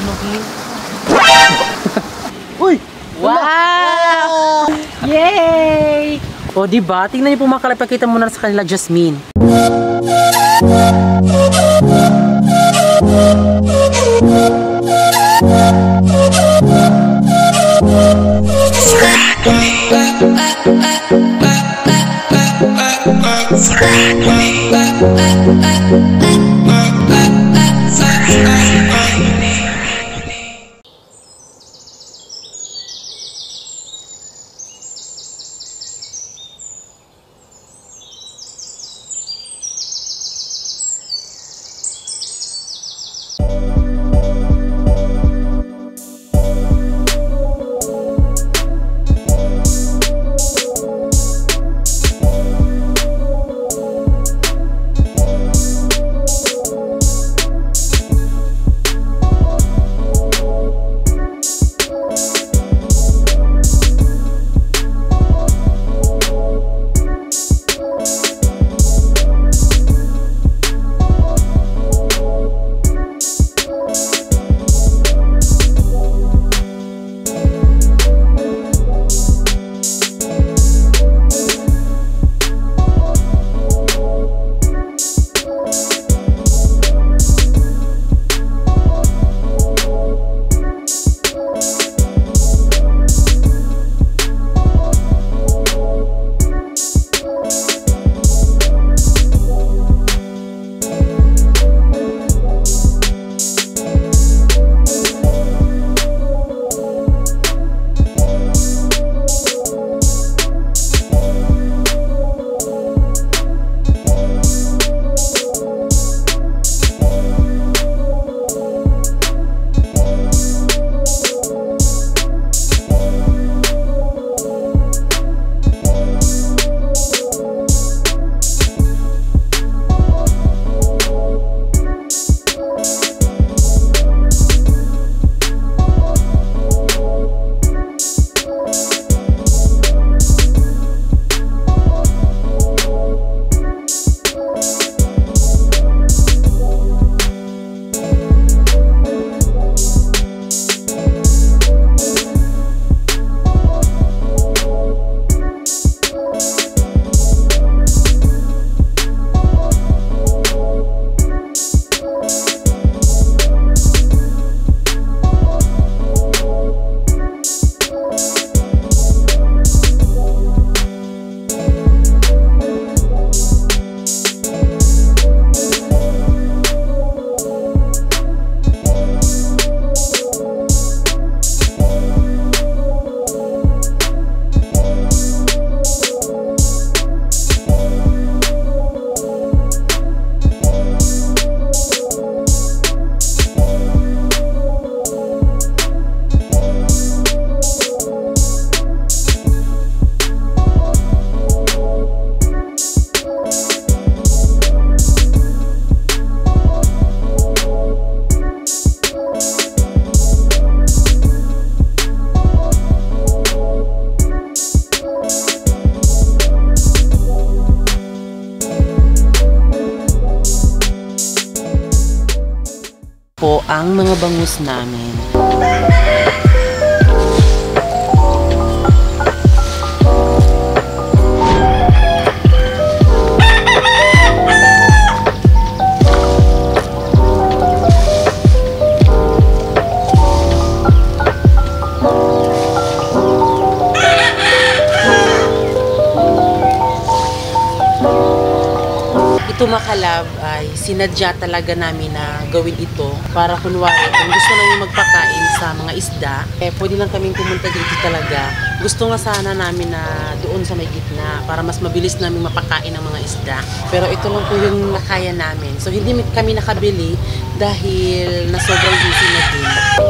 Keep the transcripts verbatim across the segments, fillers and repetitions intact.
Maging. Uy! Wow! Yay! O diba? Tingnan niyo po mga kalab. Pakita muna sa kanila, Jasmine. Po ang mga bangus namin. Ito makalab ay sinadya talaga namin na gawin ito para kunwari kung gusto namin magpakain sa mga isda, eh pwede lang kaming pumunta dito talaga. Gusto nga sana namin na doon sa may gitna para mas mabilis namin mapakain ang mga isda. Pero ito lang po yung nakaya namin. So hindi kami nakabili dahil na sobrang busy na din.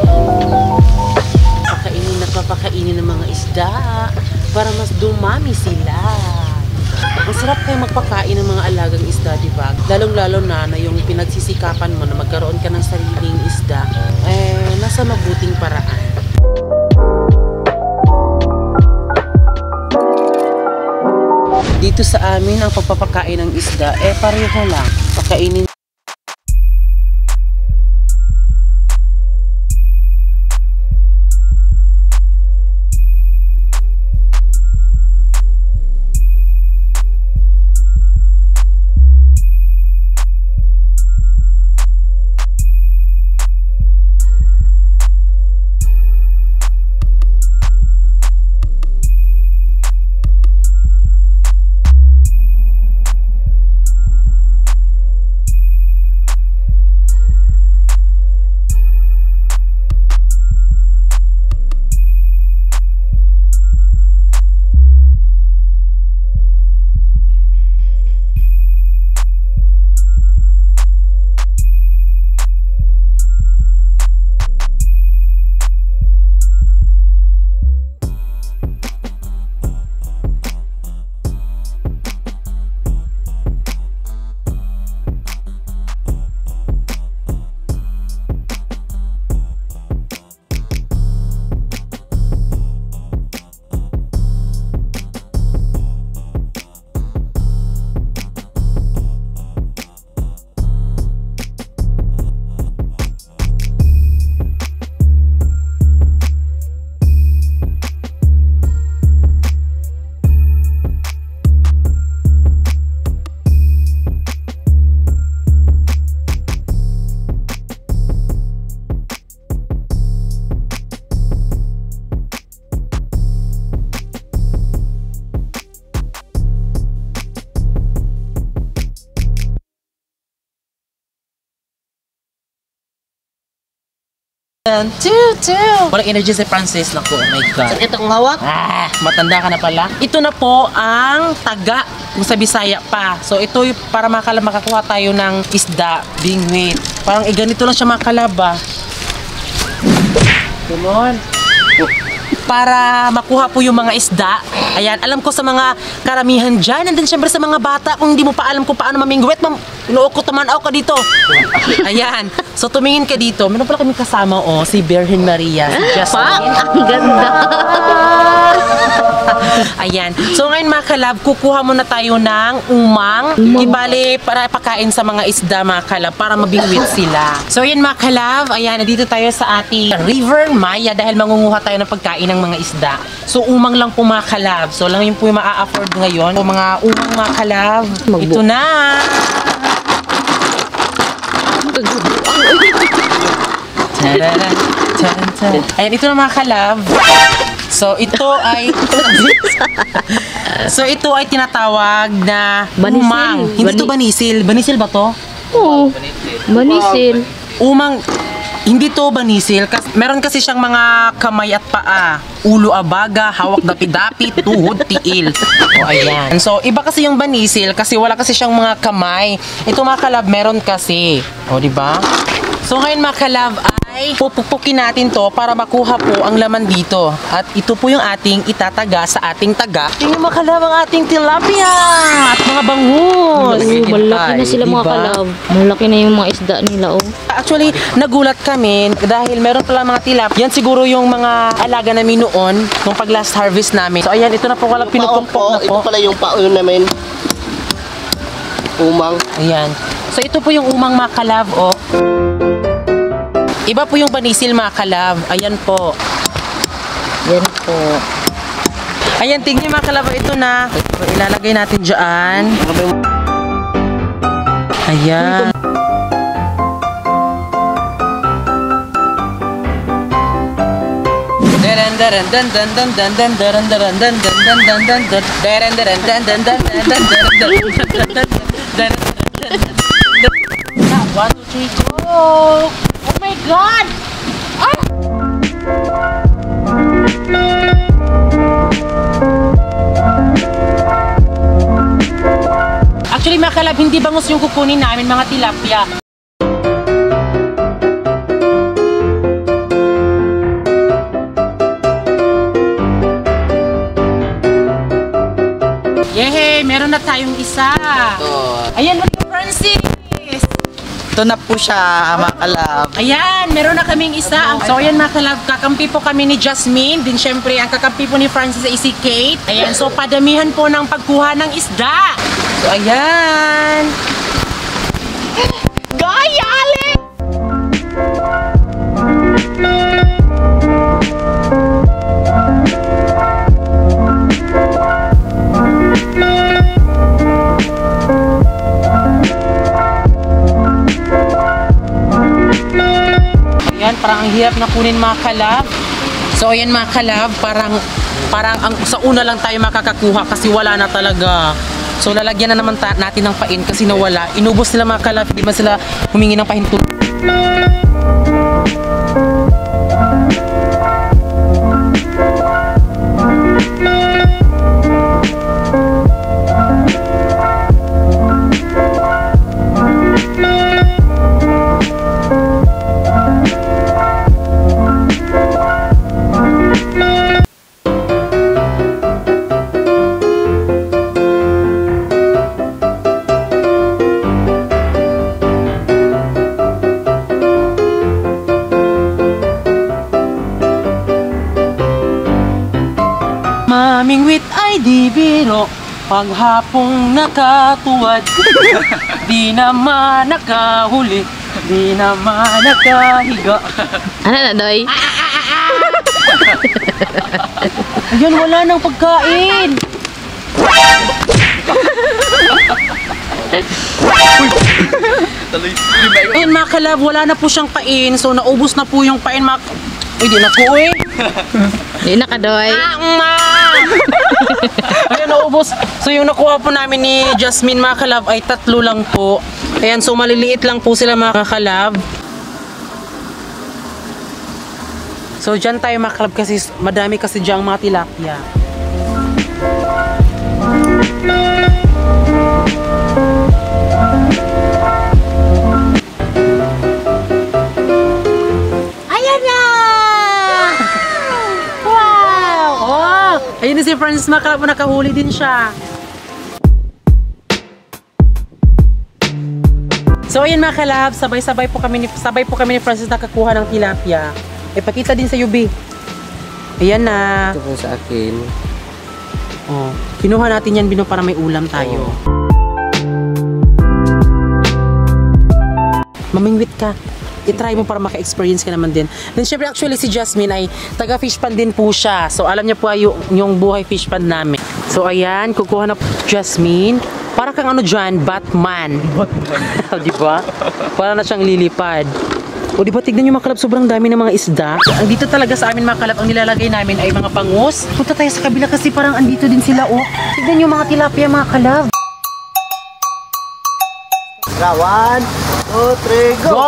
Pakainin at papakainin ng mga isda para mas dumami sila. Masarap kayo magpakain ng mga alagang isda, diba? Lalong-lalo na na yung pinagsisikapan mo na magkaroon ka ng sariling isda, eh, nasa mabuting paraan. Dito sa amin, ang pagpapakain ng isda, eh, pareho lang. Pakainin One, two, two. Walang energy si Francis. Naku, oh my God. Saan itong hawak? Ah, matanda ka na pala. Ito na po ang taga kung sa Bisaya pa. So ito yung para makala makakuha tayo ng isda, bingwit. Parang eh, ganito lang siya makalaba. Come on. Para makuha po yung mga isda. Ayan, alam ko sa mga karamihan dyan. And then syempre sa mga bata, kung hindi mo pa alam kung paano mamingwit, mam inuukot naman ako ka dito. Ayan, so tumingin ka dito. Meron pala kami kasama, oh, si Virgin Maria, si Jasmine. Ang ganda. Ayan, so ngayon mga kalab, kukuha muna tayo ng umang. Ibali para pakain sa mga isda mga kalab, para mabingwit sila. So ayan mga kalab, ayan, nandito tayo sa ating River Maya dahil mangunguha tayo ng pagkain ng mga isda. So umang lang po mga kalab. So lang yun po yung maa-afford ngayon. O mga umang mga kalab. Ito na. Tadada, tadada. Ayan, ito na mga kalab. So ito ay So ito ay tinatawag na Banisil. umang. Hindi Bani- to banisil. Banisil ba to? Oo. Manisil. Umang, hindi to banisil. Kas, meron kasi siyang mga kamay at paa. Ulo abaga, hawak dapi-dapi, tuhod, tiil. O ayan. So iba kasi yung banisil kasi wala kasi siyang mga kamay. Ito mga kalab, meron kasi. O diba? So ngayon mga kalab ay pupupukin natin to para makuha po ang laman dito. At ito po yung ating itataga sa ating taga. Tingnan mga kalab ang ating tilapia at mga bangus. Oo, malaki na sila mga Diba? kalab. Malaki na yung mga isda nila, oh. Actually, nagulat kami dahil meron pala mga tilap. Yan siguro yung mga alaga namin noon nung pag last harvest namin. So ayan, ito na po walang pinupukpok na po. Ito pala yung paon namin. Umang. Ayan. So ito po yung umang mga kalab, oh. Iba po yung banisil mga kalab. Ayan po. Yan po. Ayan, tingnan mga kalab. Ito na. So, ilalagay natin dyan. Ayan. One, two, three, go! Oh my God! Ah! Actually mga kalab, hindi bangus yung kukunin namin, mga tilapia. Yehey! Meron na tayong isa. Ayan, look at Francis! Ito na po siya, mga kalab. Ayan, meron na kaming isa. So ayan mga kalab, kakampi po kami ni Jasmine. Din syempre, ang kakampi po ni Francis ay si Kate. Ayan, so padamihan po ng pagkuha ng isda. So ayan. Gaya, Alex! Ayan, parang ang hirap na kunin mga kalab. So ayan mga kalab, parang parang ang, sa una lang tayo makakakuha kasi wala na talaga. So lalagyan na naman ta- natin ng pain kasi nawala. Inubos nila mga kalab, hindi man sila humingi ng pahinto. Mamingwit ay di biro, paghapong nakatuwad, di naman nakahuli, di naman nakahiga. Ano na, Doy? Ayan, wala nang pagkain. Ayun mga kalab, wala na po siyang pain. So naubos na po yung pain mga... Uy, di na po eh. Hindi na ka, Doy. Ah, ma! Ayun, naubos. So yung nakuha po namin ni Jasmine mga kalab ay tatlo lang po. Ayan, so maliliit lang po sila mga kalab. So, dyan tayo mga kalab kasi madami kasi dyan mga tilapia. Ayan na! Wow! Oh! Ayun na si Francis mga kalab, nakahuli din siya. So ayun mga kalab, sabay-sabay po kami ni sabay po kami ni Francis nakakuha ng tilapia. Eh pakita din sa U B. Ayan na. Ito po sa akin. Oh, kinuha natin yan Bino para may ulam tayo. Oh. Mamingwit ka. I-try mo para maka-experience ka naman din. Then syempre actually si Jasmine ay taga fish pond din po siya. So alam niya po ay yung, yung buhay fish pond namin. So ayan, kukuha na po Jasmine. Para kang ano dyan, Batman. Batman. Di ba? Para na siyang lilipad. O di ba, tignan nyo mga kalab, sobrang dami ng mga isda. Andito talaga sa amin mga kalab, ang nilalagay namin ay mga pangus. Punta tayo sa kabila kasi parang andito din sila, oh. Tignan nyo mga tilapia mga kalab. One, two, three, go! Go!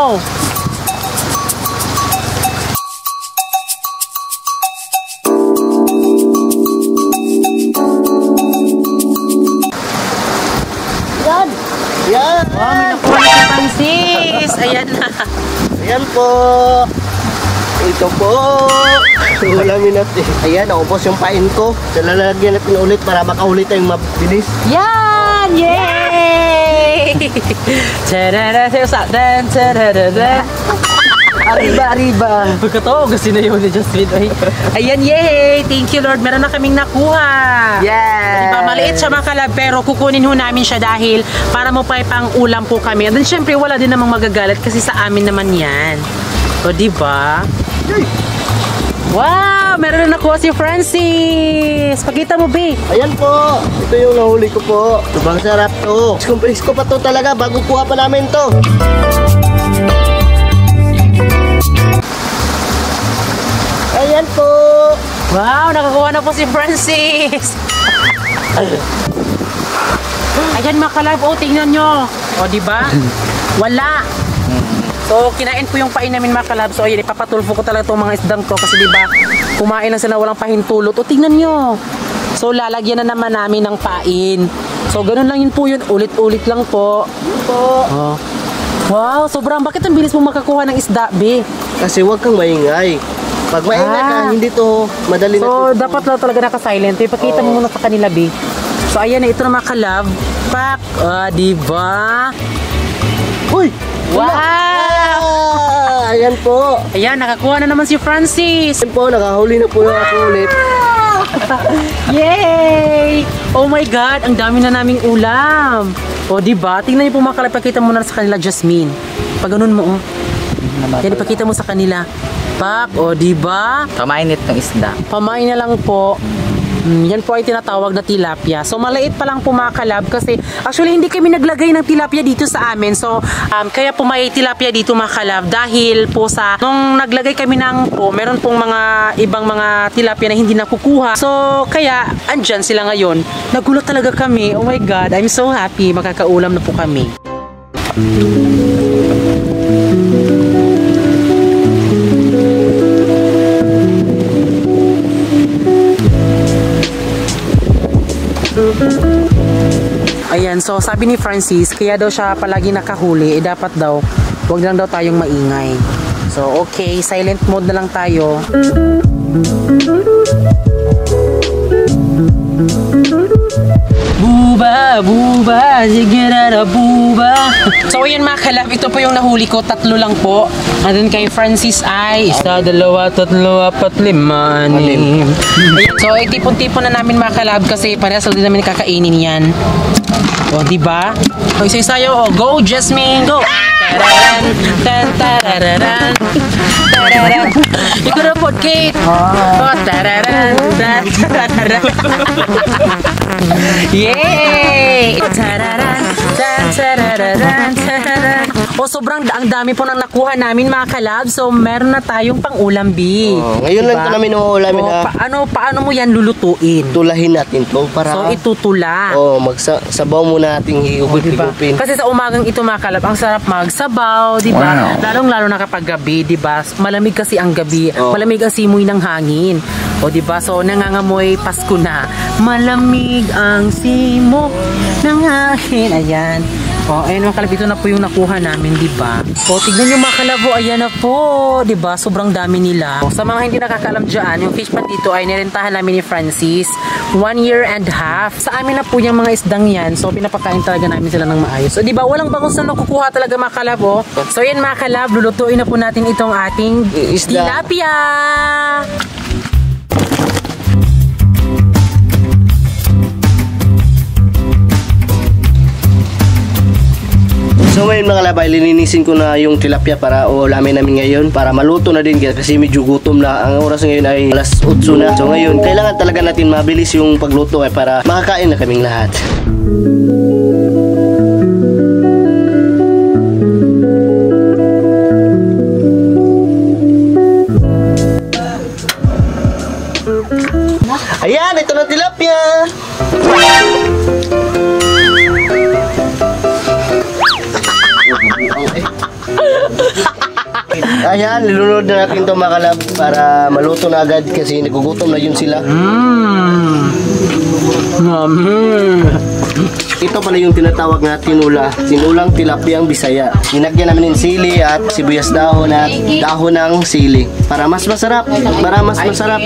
Yan! Yan! Oh, may nakuha na si Francis. Ayan na. Ayan po! Ito po! Ulamin natin. Ayan, naubos yung pain ko. So, lalagyan natin ulit para makahuli tayong mabilis. Yan! Yay! Tadada! Tadada! Tadada! Arriba, arriba! Pagkatao, kasi na yun ni Jasmine. Ay. Ayan, yay! Thank you, Lord. Meron na kaming nakuha. Yes! Diba, maliit siya mga kalab, pero kukunin ho namin siya dahil para mo pa pang ulam po kami. And then, syempre, wala din namang magagalit kasi sa amin naman yan. O, diba? Wow! Meron na nakuha si Francis! Pakita mo, B. Ayan po! Ito yung nahuli ko po. Sobrang sarap to. Kumpris ko pa to talaga bago kuha pa namin to. Ayan po! Wow! Nakakuha na po si Francis! Ayan mga kalab, oh, tingnan nyo. O, diba? Wala. So, kinain po yung pain namin mga kalab. So, ayun, ipapatulfo ko talaga itong mga isdang to. Kasi diba, kumain lang sila walang pahintulot. O, tingnan nyo. So, lalagyan na naman namin ng pain. So, ganun lang yun po yun. Ulit-ulit lang po. Po! Oh. Wow, sobrang. Bakit ang bilis mo makakuha ng isda, be? Kasi huwag kang maingay. Pag maingay ka, Ah. hindi to madali na So, to. dapat na talaga naka-silent. Ipakita mo Oo. muna sa kanila, be. So, ayan na. Ito na mga kalab. Pak! Ah, diba? Uy! Wow! Ah, ayan po! Ayan, nakakuha na naman si Francis. Ayan po, nakahuli na po yung ako ulit. Yay! Oh my God, ang dami na naming ulam. O, diba? Tingnan niyo po mga kalab. Pakita mo na sa kanila, Jasmine. Pag ganun mo, oh. Yan, ipakita mo sa kanila. Pak, o, diba? Pamainit ng isda. Pamain na lang po. Mm, yan po ay tinatawag na tilapia. So, maliit pa lang po mga kalab kasi actually hindi kami naglagay ng tilapia dito sa amin. So, um, kaya po may tilapia dito mga kalab dahil po sa nung naglagay kami ng po, meron pong mga ibang mga tilapia na hindi nakukuha. So, kaya andyan sila ngayon. Nagulat talaga kami. Oh my God, I'm so happy. Makakaulam na po kami. Ayan, so sabi ni Francis, kaya daw siya palagi nakahuli, eh dapat daw, wag lang daw tayong maingay. So, okay, silent mode na lang tayo. Buba, buba, sige na na buba. So, ayan mga kalab, ito po yung nahuli ko, tatlo lang po. And then kay Francis ay, isa, dalawa, tatlo, apat, lima, anim. Ayan, so, itipon-tipon na namin mga kalab kasi parehas din namin kakainin yan. O, diba? O, isa-isa yun. O, go, Jasmine, go! Tararan, tan, tararan, tararan. Ikaw na po, Kate. O, tararan, tan, tararan. Yay! Tararan, tan, tararan, tararan. O, sobrang ang dami po nang nakuha namin mga kalab. So, meron na tayong pang-ulam, B. Oh, ngayon lang ito namin uulamin O, na paano, paano mo yan lulutuin? tulahin natin to para So, itutula. oh, magsabaw muna nating Diba? higupin-higupin. Kasi sa umagang ito mga kalab, ang sarap magsabaw kalabaw, di ba? Wow. Lalong-lalo na kapag gabi, di ba? Malamig kasi ang gabi. Oh. Malamig ang simoy ng hangin. O, di ba? So, nangangamoy Pasko na. Malamig ang simoy ng hangin. Ayan. O, ayun mga kalab, ito na po yung nakuha namin, di ba? O, tignan nyo mga kalab, ayan na po, di ba? Sobrang dami nila. O, sa mga hindi nakakalam dyan, yung fish pan dito ay nirentahan namin ni Francis. One year and half. Sa amin na po yung mga isdang yan. So, pinapakain talaga namin sila ng maayos. So, di ba? Walang bangus na nakukuha talaga mga kalab, o. So, yan mga kalab, lulutuin na po natin itong ating Isda. tilapia. So ngayon mga labay, lininisin ko na yung tilapia para ulamin namin ngayon para maluto na din kasi medyo gutom na. Ang oras ngayon ay alas otso na. So ngayon, kailangan talaga natin mabilis yung pagluto ay para makakain na kaming lahat. Ayan, ito na tilapia! Ayan, nilunod na natin ito mga kalab para maluto na agad kasi nagugutom na yun sila. Mmm. Mmm. Ito pala yung tinatawag na tinula, tinulang tilapiyang Bisaya. Ninagyan namin ng sili at sibuyas dahon at dahon ng sili para mas masarap, para mas masarap.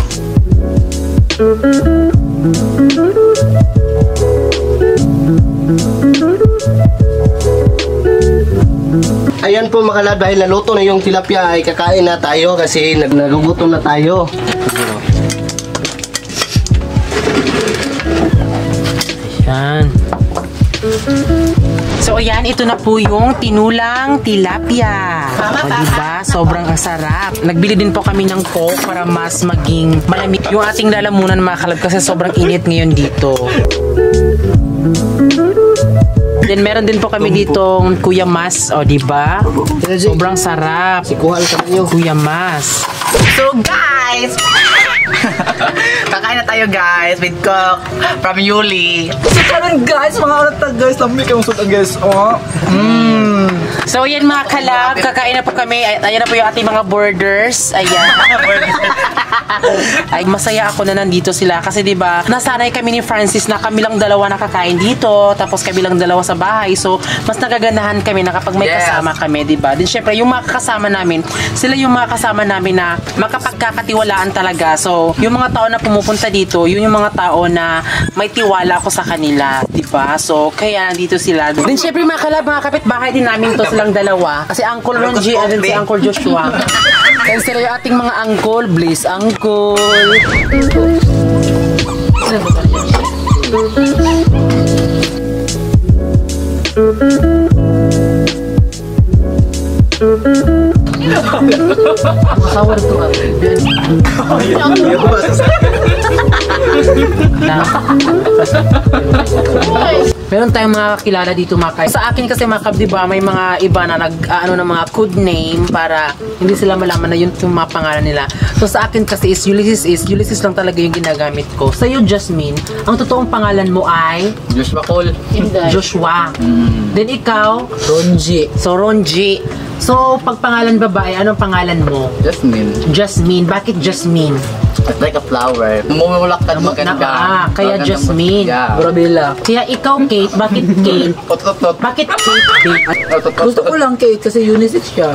Ayan po mga kalab, dahil naluto na yung tilapia ay kakain na tayo kasi nag nagugutom na tayo. Ayan. So ayan, ito na po yung tinulang tilapia. O diba? Sobrang ang sarap. Nagbili din po kami ng coke para mas maging malamig yung ating lalamunan mga kalab kasi sobrang init ngayon dito. Then meron din po kami ditong Kuya Mas, o diba? Sobrang sarap. Si Kuhal ka nyo. Kuya Mas. So guys, kakain na tayo guys with Coke from Yuli. So karon guys, mga oras na guys, lamig ang usod ang guys. Oh. Mm. So yan mga kalab, kakain na po kami. Ay, ayan na po yung ating mga borders. Ayan. Ay, masaya ako na nandito sila kasi 'di ba? Nasanay kami ni Francis na kami lang dalawa nakakain dito, tapos kami lang dalawa sa bahay. So, mas nagagandahan kami na kapag may Yes. kasama kami, 'di ba? Din syempre yung mga kasama namin, sila yung mga kasama namin na makapagkakatiwalaan talaga. So, yung mga tao na pumupunta dito, yun yung mga tao na may tiwala ako sa kanila, 'di ba? So, kaya nandito sila. Din syempre mga kalab, mga kapitbahay din namin to silang dalawa kasi Uncle Ronji at si Uncle Joshua. Kaya sila yung ating mga uncle, Bliss Uncle. Makawar to ah. Meron tayong mga kakilala dito mga kay. Sa akin kasi mga kab, diba, may mga iba na nag uh, ano ng mga code name para hindi sila malaman na yun yung mga pangalan nila. So sa akin kasi is Ulysses is Ulysses lang talaga yung ginagamit ko. Sa iyo Jasmine, ang totoong pangalan mo ay Joshua Cole. Joshua. Mm. Then ikaw, Ronji. so Ronji. So pag pangalan babae, anong pangalan mo? Jasmine. Jasmine. Bakit Jasmine? It's like a flower. Namumulak ka naman Na, ah, kaya Jasmine. Yeah. Burabila. Kaya ikaw Kate, bakit Kate? Otot-otot. Bakit Kate Kate? Gusto ko lang Kate kasi unisex siya.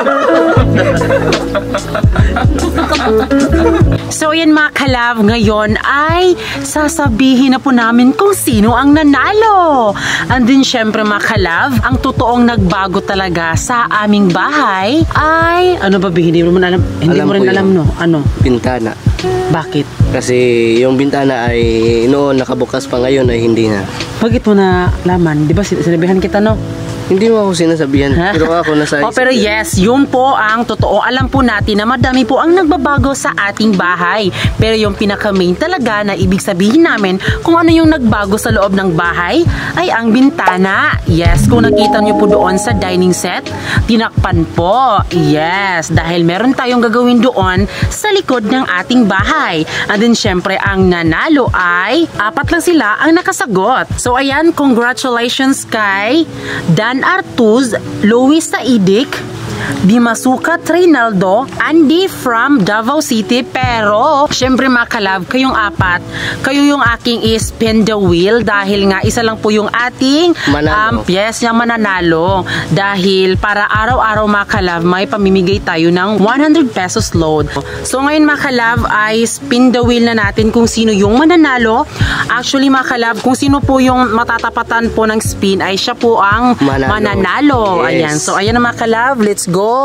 So yan mga kalab, ngayon ay sasabihin na po namin kung sino ang nanalo. And then syempre mga kalab, ang totoong nagbago talaga sa aming bahay ay, ano ba hindi mo alam, hindi Alam mo rin ko alam yun. no? Ano? Bintana. Bakit? Kasi yung bintana ay noon nakabukas pa, ngayon ay hindi na. Bakit mo na laman? Di ba sinabihan kita no? Hindi mo ako sinasabihan, pero ako nasa Oh, pero yes, yun po ang totoo. Alam po natin na madami po ang nagbabago sa ating bahay. Pero yung pinaka-main talaga na ibig sabihin namin kung ano yung nagbago sa loob ng bahay ay ang bintana. Yes, kung nakita nyo po doon sa dining set, tinakpan po. Yes, dahil meron tayong gagawin doon sa likod ng ating bahay. And then syempre ang nanalo ay apat lang sila ang nakasagot. So ayan, congratulations kay Dan Ilan Artuz, Luis Saidik, Dimasukat Reynaldo, Andy from Davao City. Pero, syempre mga kalab, kayong apat, kayo yung aking spin the wheel dahil nga isa lang po yung ating Manalo. um, yes, yung mananalo. Dahil para araw-araw mga kalab, may pamimigay tayo ng one hundred pesos load. So ngayon mga kalab ay spin the wheel na natin kung sino yung mananalo. Actually mga kalab, kung sino po yung matatapatan po ng spin ay siya po ang Manalo. mananalo. Yes. Ayan. So ayan na mga kalab, let's go!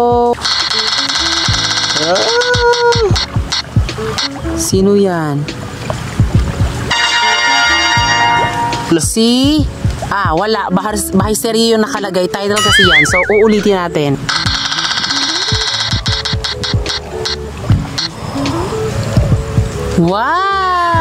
Sino yan? Si... Ah, wala. Bahar, bahay serye yung nakalagay. Title kasi yan. So, uulitin natin. Wow!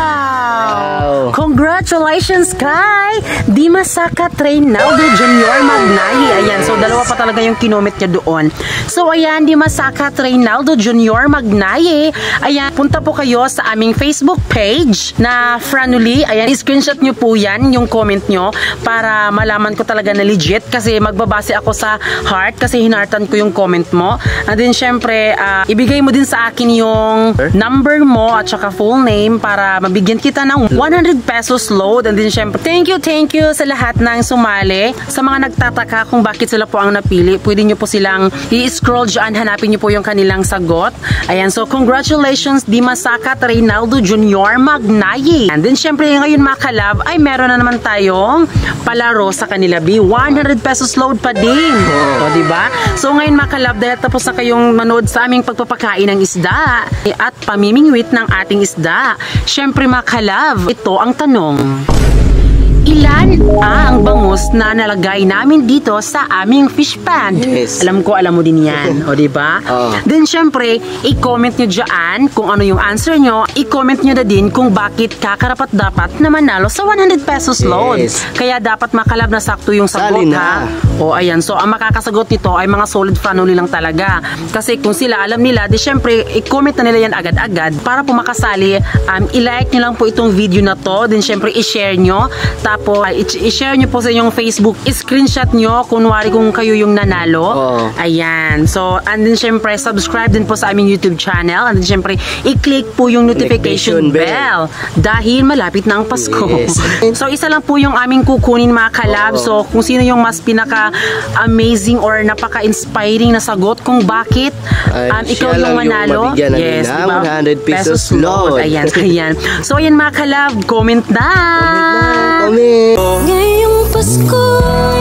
Wow! Congratulations kay Dimasakat Reynaldo Junior Magnaye. Ayan, so dalawa pa talaga yung kinomit niya doon. So ayan, Dimasakat Reynaldo Junior Magnaye. Ayan, punta po kayo sa aming Facebook page na Franuli. Ayan, screenshot nyo po yan, yung comment nyo, para malaman ko talaga na legit kasi magbabase ako sa heart kasi hinartan ko yung comment mo. And then syempre, uh, ibigay mo din sa akin yung number mo at saka full name para mabigyan kita ng one hundred pesos load. And then syempre, thank you, thank you sa lahat ng sumali. Sa mga nagtataka kung bakit sila po ang napili, pwede nyo po silang i-scroll dyan, hanapin nyo po yung kanilang sagot. Ayan, so congratulations Dimasakat Reynaldo Junior Magnaye. And then syempre ngayon mga kalab, ay meron na naman tayong palaro sa kanila B. one hundred pesos load pa din. O, diba? So ngayon mga kalab, dahil tapos na kayong manood sa aming pagpapakain ng isda at pamimingwit ng ating isda, syempre mga kalab, ito ang tanong. Ilan ang bangus na nalagay namin dito sa aming fish pan? Yes. Alam ko, alam mo din yan. O, diba? Oh. Then, syempre, i-comment nyo dyan kung ano yung answer nyo. I-comment nyo na din kung bakit kakarapat dapat na manalo sa one hundred pesos load. Yes. Kaya dapat makalab na sakto yung sagot, Sali ha? na. O, ayan. So, ang makakasagot nito ay mga solid family lang talaga. Kasi kung sila alam nila, di syempre, i-comment na nila yan agad-agad para po makasali. Um, i-like nyo lang po itong video na to. Then, syempre, i-share nyo. Tapos, i-share nyo po sa inyong Facebook. I-screenshot nyo kunwari kung kayo yung nanalo. Oo. Ayan. So, and then, syempre, subscribe din po sa aming YouTube channel. And then, syempre, i-click po yung notification Notification bell. bell. Dahil malapit na ang Pasko. Yes. So, isa lang po yung aming kukunin mga kalab. Oo. So, kung sino yung mas pinaka-amazing or napaka-inspiring na sagot kung bakit Ay, um, ikaw siya yung lang yung manalo. mabigyan namin Yes, ng diba? one hundred pesos load. Ayan, ayan. So, ayan mga kalab, comment na! Comment. Ngayong Pasko